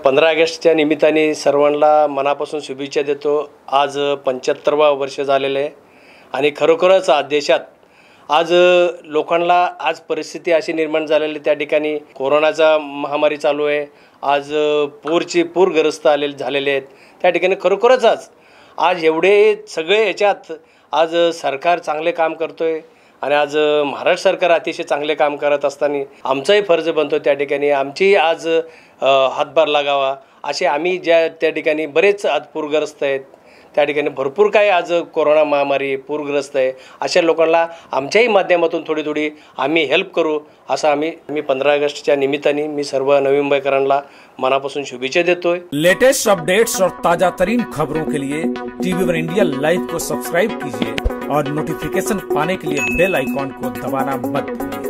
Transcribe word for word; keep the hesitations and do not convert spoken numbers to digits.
पंधरा ऑगस्टच्या निमित्ताने सर्वांना मनापासून शुभेच्छा देतो। आज पंच्याहत्तरवा वर्ष झालेले आहे आणि खरोखरच आज देशात आज लोकांना आज परिस्थिती अशी निर्माण झालेली त्या ठिकाणी कोरोनाचा महामारी चालू आहे। आज पूरची पूरग्रस्त आले झालेले आहेत त्या ठिकाणी खरोखरच आज आज एवढे सगळे याच्यात आज सरकार चांगले काम करतोय आणि आज महाराष्ट्र सरकार अतिशय चांगले काम करत असताना आमचाही फर्ज बनतो त्या ठिकाणी आमची आज हातभार लागावा असे आम्ही ज्या त्या ठिकाणी बरेच आज पूरग्रस्त आहेत त्या ठिकाणी भरपूर काही आज कोरोना महामारी पूरग्रस्त आहे अशा लोकांना आमच्याही माध्यमातून थोडी थोडी आम्ही हेल्प करू असं आम्ही मी पंधरा ऑगस्टच्या निमित्ताने मी सर्व नवी मुंबईकरांना मनापासून शुभेच्छा देतोय। लेटेस्ट अपडेट्स और ताजा तरीन खबरों के लिए टीवी वन इंडिया लाइव को सब्सक्राइब कीजिए और नोटिफिकेशन पाने के लिए बेल आइकॉन को दबाना मत भूलिए।